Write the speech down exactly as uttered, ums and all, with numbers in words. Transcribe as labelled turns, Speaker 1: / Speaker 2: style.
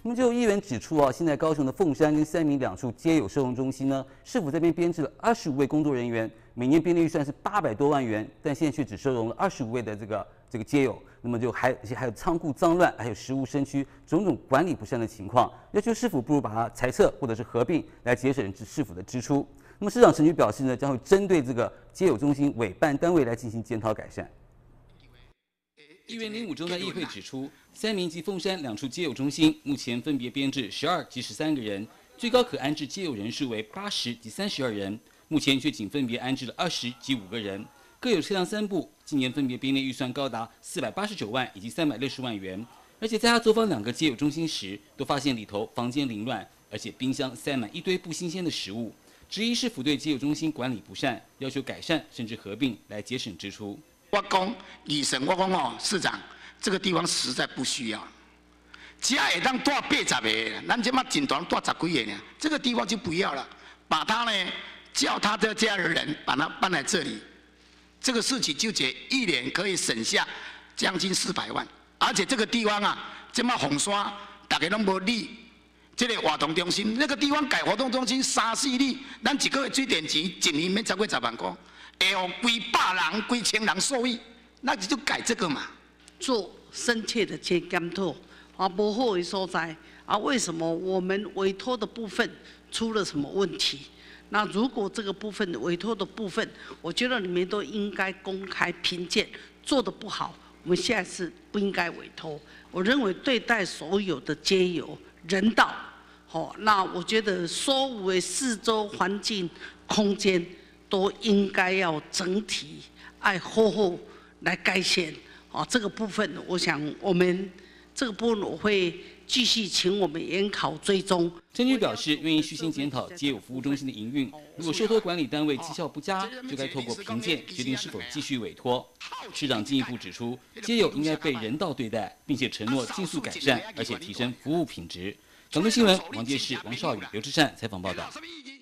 Speaker 1: 那么就有议员指出啊，现在高雄的凤山跟三民两处皆有收容中心呢，市府这边编制了二十五位工作人员，每年编列预算是八百多万元，但现在却只收容了二十五位的这个这个街友，那么就还而且还有仓库脏乱，还有食物生蛆，种种管理不善的情况，要求市府不如把它裁撤或者是合并，来节省市府的支出。那么市长陈菊表示呢，将会针对这个街友中心委办单位来进行检讨改善。议员林武中在议会指出，三民及凤山两处街友中心目前分别编制十二及十三个人，最高可安置街友人数为八十及三十二人，目前却仅分别安置了二十及五个人，各有车辆三部，今年分别编列预算高达四百八十九万以及三百六十万元。而且在他走访两个街友中心时，都发现里头房间凌乱，而且冰箱塞满一堆不新鲜的食物，质疑市府对街友中心管理不善，要求改善甚至合并来节省支出。
Speaker 2: 我讲二审，我讲哦，市长，这个地方实在不需要。只会当住八十个，咱这马锦团住十几个呢，这个地方就不要了，把他呢叫他的家的人把他搬来这里，这个事情就解一年可以省下将近四百万，而且这个地方啊，这马红山大家拢无理。这个活动中心，那个地方改活动中心三四里，咱一个月水电钱一年免超过十万块，会让几百人、几千人受益，那就改这个嘛。
Speaker 3: 做深切的检讨啊，不好的所在啊，为什么我们委托的部分出了什么问题？那如果这个部分委托的部分，我觉得你们都应该公开评鉴，做得不好，我们下次不应该委托。我认为对待所有的街友人道。好，那我觉得所有的四周环境空间都应该要整体爱好好来改善。好，这个部分我想我们这个部分我会继续请我们研考追踪。
Speaker 1: 陈菊表示，愿意虚心检讨街友服务中心的营运，如果受托管理单位绩效不佳，就该透过评鉴决定是否继续委托。市长进一步指出，街友应该被人道对待，并且承诺尽速改善，而且提升服务品质。港都新闻，王介世、王少宇、刘志善采访报道。